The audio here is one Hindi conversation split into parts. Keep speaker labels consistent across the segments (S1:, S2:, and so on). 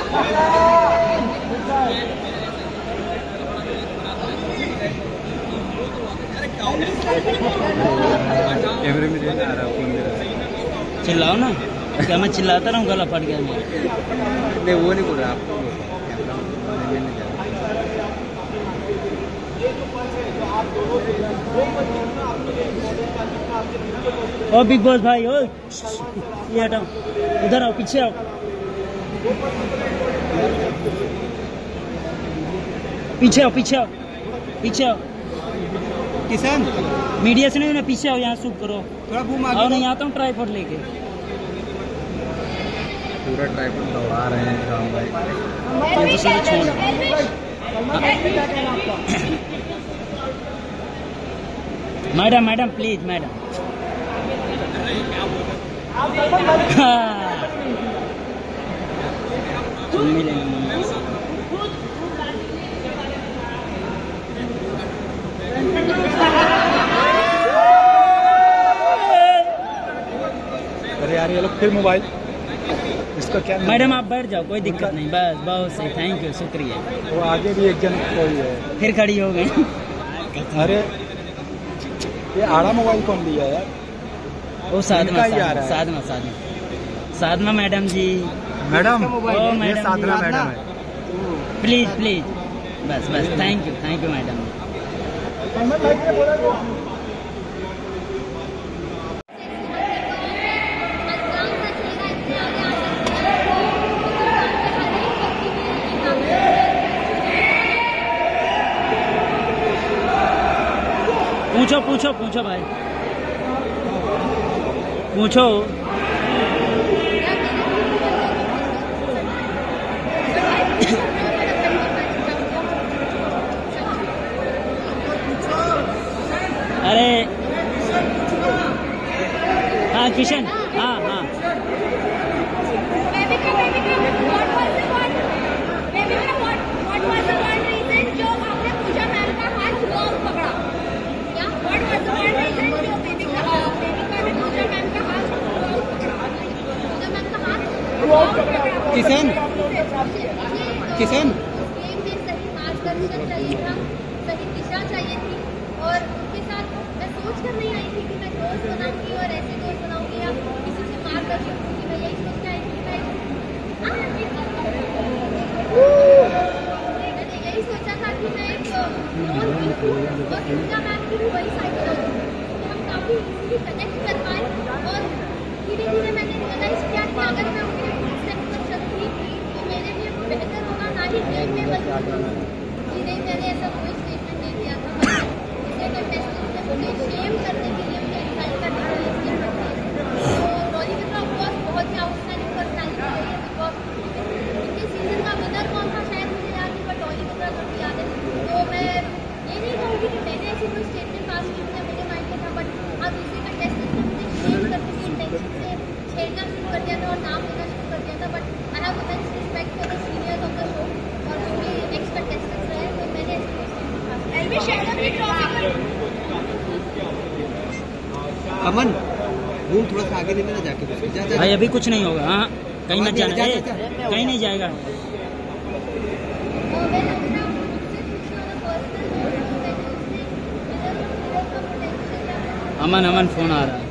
S1: कैमरे में नहीं आ रहा फोन मेरा।
S2: चिल्लाओ ना, क्या मैं चिल्लाता रहूँ गला फट गया मेरा?
S1: नहीं वो नहीं बोल रहा आपको।
S2: ओ बिग बॉस भाई, ओ ये हटाओ, उधर आओ, पीछे आओ, पीछे आओ, पीछे आओ, पीछे आओ।
S1: किसान
S2: मीडिया से नहीं ना, पीछे आओ, यहाँ शूट करो।
S1: थोड़ा बूम
S2: आओ, नहीं आता हूँ ट्राइपॉड लेके।
S1: पूरा ट्राइपॉड दौड़ा रहे हैं राम भाई।
S2: Madam madam please madam.
S1: अरे यार ये लोग फिर मोबाइल, इसका क्या?
S2: मैडम आप बैठ जाओ, कोई दिक्कत नहीं, बस बहुत सही, थैंक यू, शुक्रिया।
S1: वो आगे भी एक जन कोई है,
S2: फिर खड़ी हो गई।
S1: अरे ये आड़ा मोबाइल कौन लिया यार?
S2: वो साधना साधना साधना साधना मैडम जी।
S1: मैडम
S2: ओ मैडम,
S1: ये साधना मैडम है।
S2: प्लीज प्लीज, बस बस, थैंक यू मैडम। पूछो पूछो पूछो भाई, पूछो। अरे हाँ किशन, हाँ हाँ
S1: किशन किशन
S3: सही मार्गदर्शन चाहिए था, सही दिशा चाहिए थी। और उनके साथ मैं सोच कर नहीं आई थी कि मैं दोस्त बनाऊंगी और ऐसे दोस्त बनाऊंगी या किसी से मार्गदर्शन दूंगी। मैं यही सोच के आई थी मैंने यही सोचा था कि मैं एक नॉन बिल्कुल और पूजा मैम की भी वही साइड बनाऊंगी, तो हम काफ़ी इजीली कनेक्ट कर पाए। और धीरे धीरे मैंने रियलाइज किया कि अगर मैं उनके स्टेप पर चलती तो मेरे लिए बेहतर होगा, ना ही गेम में बल्कि जी नहीं, मैंने ऐसा कोई स्टेटमेंट नहीं दिया था। किसी कंटेस्टेंट ने मुझे शेम करने के लिए, मुझे इंसाइट करने के लिए किया था। तो डॉली मित्रा ऑफकोर्स बहुत ही आउटस्टैंडिंग पर्सनैलिटी रही है। बिकॉज इनके सीजन का विनर कौन था शायद मुझे याद नहीं, बट डॉली मित्रा को भी याद है। तो मैं ये नहीं कहूँगी कि मैंने ऐसी कोई स्टेटमेंट पास की थी मेरे माइंड में था, बट अब इसी कंटेस्टेंट ने मुझे शेम करने की इंटेंशन से छेड़ना शुरू कर दिया था और नाम लेना शुरू कर दिया था। But I have immense respect for the seniors of the show और जो भी नेक्स्ट कंटेस्टेंट्स रहे, तो मैंने
S1: अमन घूम थोड़ा सा आगे लेना जाके
S2: भाई, अभी कुछ नहीं होगा। हाँ कहीं मत जाना, कहीं नहीं जाएगा। अमन अमन फोन आ रहा है,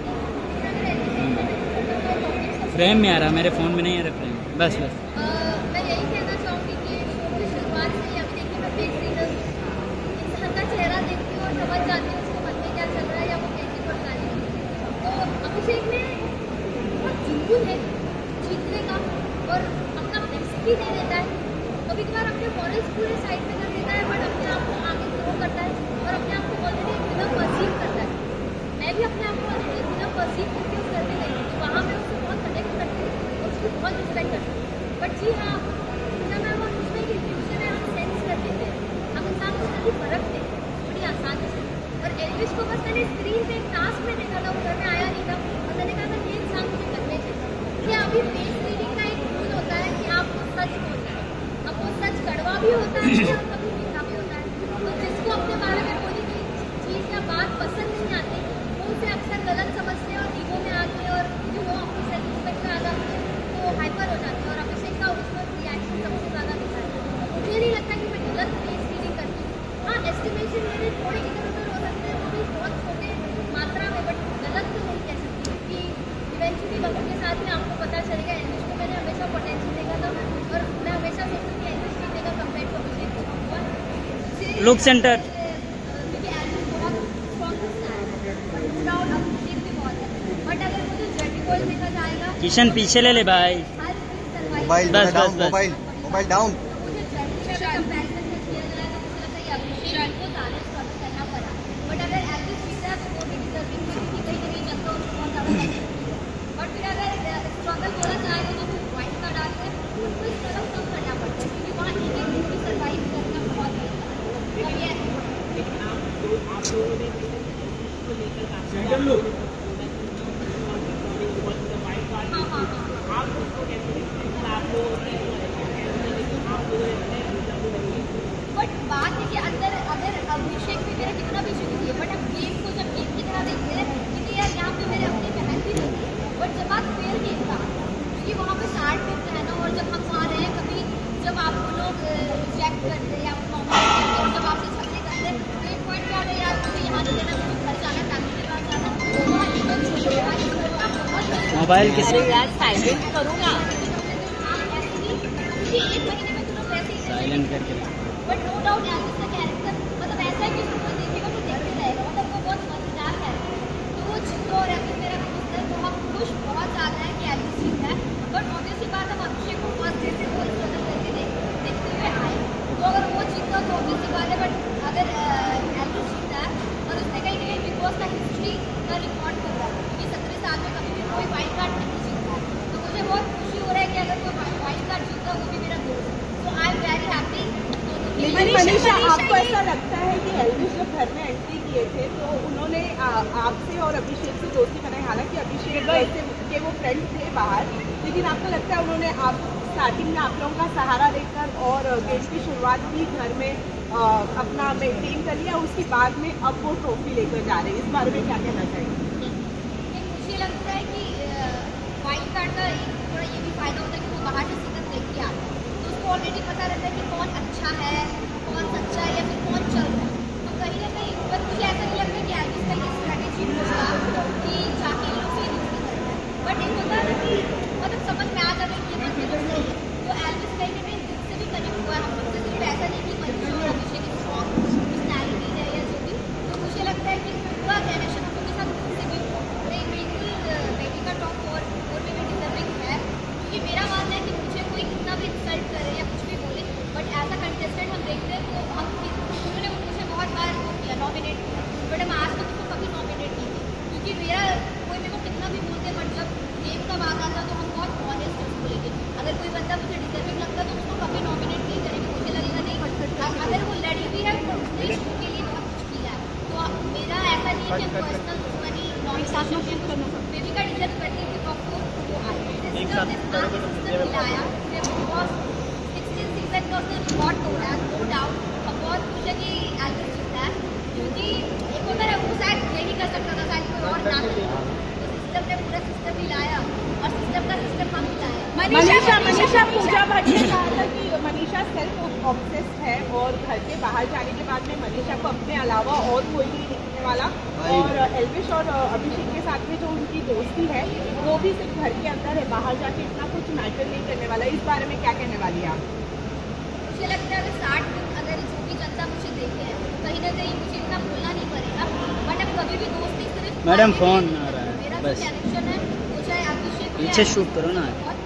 S2: फ्रेम में आ रहा, मेरे फोन में नहीं आ रहा फ्रेम। बस बस
S3: मैं यही कहना चाहूँगी कि शो की शुरुआत से ही अब देखिए मैं देख रही हूँ, इंसान का चेहरा देखती हूँ और समझ जाती हूँ उसके मन में क्या चल रहा है या वो कैसी परेशानी है। तो अभिषेक में बहुत जुनून है जीतने का और अपना बेस्ट भी दे देता है। कभी कभार अपने मॉरल्स पूरे साइड में कर देता है, बट अपने आप को आगे ग्रो करता है और अपने आप को ऑलरेडी बिना परसीव करता है। मैं भी अपने आप को ऑलरेडी बिना परसीव करके उस करने गई थी, तो वहाँ मैं उससे बहुत कनेक्ट करती हूँ और उसकी बहुत रिस्पेक्ट करती हूँ। बट जी हाँ, मैं वो उसमें कि फ्यूचर में हम सेंस कर देते हैं, हम इंसान को जल्दी परखते हैं बड़ी आसानी से। और एल्विश को बस मैंने स्क्रीन पे एक टास्क में देखा था, वो घर में आया नहीं था और मैंने कहा था ये इंसान मुझे करने चाहिए। क्या अभी फेस रीडिंग का एक रूल होता है कि आपको सच बोलना है, अब वो सच कड़वा भी होता है और कभी मीठा भी होता है। तो जिसको अपने बारे में कोई भी चीज़ या बात पसंद नहीं आती वो उसे अक्सर गलत समझते हैं और ईगो में आके और अपनी सेल्फ रिस्पेक्ट में आ जाते हैं, तो हाइपर हो जाते हैं। और अभिषेक का उसमें
S2: लुक सेंटर।
S3: क्योंकि एल्विस बहुत स्ट्रॉन्ग पर्सनैलिटी है, बट नो डाउट अभिषेक भी बहुत है। बट अगर मुझे जेटी बॉय देखा जाएगा,
S2: किशन पीछे ले ले भाई।
S3: हर चीज सर्वाइव
S4: मोबाइल
S2: बस,
S4: डाउन,
S2: बस, बस।
S4: Mobile down.
S3: मुझे जेटी से कंपैरिजन में किया जाए तो मुझे लगता है कि अभिषेक को ज़्यादा स्ट्रगल करना पड़ा। बट अगर एल्विस जीता तो वो भी डिजर्विंग थी, क्योंकि कहीं ना कहीं जनता उसको बहुत ज़्यादा पसंद है। बट फिर अगर स्ट्रगल बोला जाए तो जो वाइट कार्ड आते हैं उनको स्ट्रगल कम करना पड़ता है, क्योंकि वहाँ एक एक भी सर्वाइव करना बहुत है। अब ये हाँ हाँ हाँ बट बात है कि अगर अभिषेक भी मेरा कितना भी शुरू है, बट अब गेम को जब गेम की तरह देखते हैं, क्योंकि यार यहाँ पे मेरे अपनी बहन भी रहती है, बट जब बात फेयर गेम का, क्योंकि वहाँ पे 60 मिनट है ना, और जब हम वहाँ रहे कभी जब आपको लोग रिजेक्ट करते हैं या नॉमिनेट करते हैं, जब आपसे झगड़े करते हैं, तो एक पॉइंट पे आता है यार मुझे यहाँ नहीं देना, मुझे घर जाना, फैमिली के पास जाना, तो वहाँ बहुत
S2: मोबाइल किसी
S3: यार साइलेंट करूँगा क्योंकि एक महीने में तुम वैसे ही
S2: साइलेंट करके
S3: बट नो डाउट एल्विस का कैरेक्टर मतलब ऐसा है कि उसको देखेगा तो देखते रहेगा, मतलब वो बहुत मजेदार है। तो वो जितो और एल्विस मेरा दोस्त है, तो हम खुश बहुत ज़्यादा है कि एल्विस जीता है। बट ऑब्वियसली बात हम अभिषेक को फर्स्ट डे से वो स्ट्रगल करके देखते हुए आए, तो अगर वो जीता तो ऑब्वियसली बात है। बट अगर एल्विस जीता है और उसने कहीं ना कहीं बिग बॉस का हिस्ट्री का रिकॉर्ड कर रहा है, क्योंकि 17 साल में कभी भी कोई वाइल्ड कार्ड नहीं जीता है, तो मुझे बहुत खुशी हो रहा है कि अगर कोई वाइल्ड कार्ड जीता वो भी मेरा दोस्त है। तो आई एम वेरी हैप्पी।
S5: लेकिन मनीषा, आपको ऐसा लगता है कि एल्विस जब घर में एंट्री किए थे तो उन्होंने आपसे और अभिषेक से दोस्ती बनाई, हालांकि अभिषेक के वो फ्रेंड थे बाहर, लेकिन आपको लगता है उन्होंने आप स्टार्टिंग में आप लोगों का सहारा लेकर और गेम की शुरुआत भी घर में अपना मेंटेन कर लिया, उसके बाद में अब वो ट्रॉफी लेकर जा रहे हैं, इस बारे में क्या कहना चाहिए?
S3: मुझे लगता है कि वाइल्ड कार्ड का एक थोड़ा ये भी फायदा होता है कि वो बाहर से सीजन देख के आता है, तो उसको ऑलरेडी पता रहता है कि कौन अच्छा है, कौन सच्चा है या फिर कौन चल रहा है। तो कहीं ना कहीं पर मुझे ऐसा नहीं लगता कि एल्विस का ये स्ट्रैटेजी होगा कि जाके लोग से यूज करना है, बट एक होता है ना कि मतलब समझ में आ जाता है कि ये बंदे लोग सही है। तो एल्विस कहीं ना कहीं दिल से भी कनेक्ट हुआ है हम लोग से, सिर्फ ऐसा नहीं कि मनीषा और अभिषेक की स्ट्रॉन्ग पर्सनैलिटी है या जो भी। तो मुझे लगता है कि पूरा जनरेशन हम लोग के साथ दिल से भी नहीं, बिल्कुल बेटी का टॉप 4 में भी डिजर्विंग है, क्योंकि मेरा मानना है कि मुझे कोई कितना भी इंसल्ट करे या कुछ भी बोले, बट एज अ कंटेस्टेंट हम देखते हैं तो हम उन्होंने मुझे बहुत बार वो किया, नॉमिनेट किया, बट हम आज तक उसको कभी नॉमिनेट नहीं किया, क्योंकि मेरा कोई मेरे को कितना भी बोलते, बट जब गेम का बात आता तो हम बहुत ऑनेस्ट है उसको लेके। अगर कोई बंदा मुझे डिजर्विंग लगता तो उसको कभी नॉमिनेट नहीं करेंगे, मुझे लगेगा नहीं, अगर वो लड़ी भी है तो उसने इस शो के लिए बहुत कुछ किया है। तो मेरा ऐसा नहीं है कि पर्सनल दुश्मनी नॉमिनेशन बेबी का डिजर्व करती है, तो वो आया सीजन का उसने रिकॉर्ड तोड़ा है, नो डाउट। अब बहुत खुश है कि एल्विस जीता है, क्योंकि एक होता है वो शायद यही कर सकता था, शायद कोई और ना कर, तो सिस्टम ने पूरा सिस्टम ही लाया और सिस्टम का सिस्टम हम ही लाया।
S5: मनीषा पूजा भट्ट ने कहा था कि मनीषा सेल्फ ऑब्सेस्ड है और घर के बाहर जाने के बाद में मनीषा को अपने अलावा और कोई नहीं दिखने वाला, और एल्विस और अभिषेक के साथ में जो उनकी दोस्ती है वो भी सिर्फ घर के अंदर है, बाहर जाके इतना कुछ मैटर नहीं करने वाला। इस बारे में क्या कहने वाली है आप?
S3: मुझे लगता है अगर 60 दिन अगर जो भी जनता मुझे देखे है, कहीं ना कहीं मुझे इतना बोलना नहीं पड़ेगा, बट अब कभी भी दोस्ती सिर्फ
S2: मैडम फोन आ रहा है
S3: मेरा जो
S2: बस
S3: कनेक्शन है वो चाहे अभिषेक
S2: पीछे शूट करो ना।
S3: बहुत